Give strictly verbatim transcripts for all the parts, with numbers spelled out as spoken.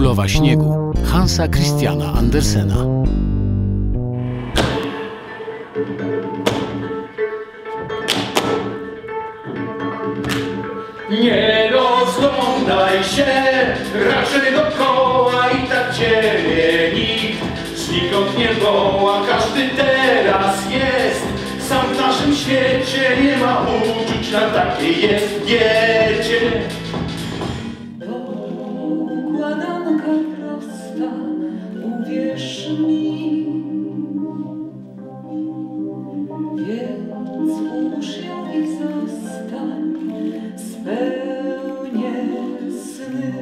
Królowa śniegu Hansa Christiana Andersena. Nie rozglądaj się, raczej dokoła i tak ciebie nikt znikąd nie woła. Każdy teraz jest sam w naszym świecie, nie ma uczuć, na takie jest wiecie. Układanka prosta, uwierz mi, więc ułóż ją i zostań, spełnię sny.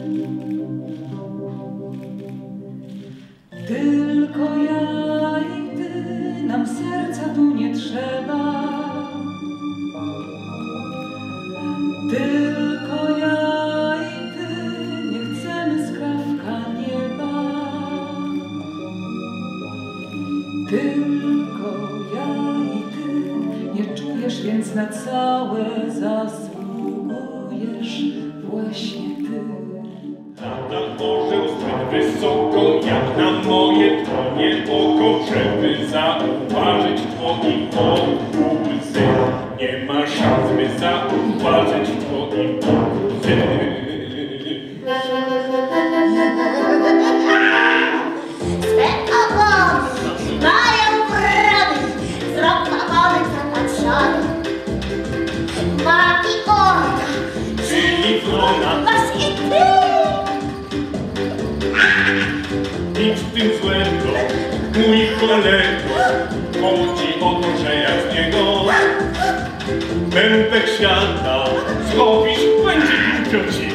Tylko ja i ty, nam serca tu nie trzeba. Tylko ja i ty, nie chcemy skrawka nieba. Tylko ja i ty, nie czujesz, więc na całe zasługujesz właśnie ty. Tata orzeł zbyt wysoko, jak na moje dłonie oko, żeby zauważyć twoim wokół łzy. Nie ma szans, by zauważyć twoim wokół łzy. Swe opony mają wrony, wzrok opony zapatrzony. Maki orka, Czyli wrona, was i ty. nic w tym złego, mój kolego. Chodzi o to, że jak z niego pępek świata zrobisz, będzie głupio ci.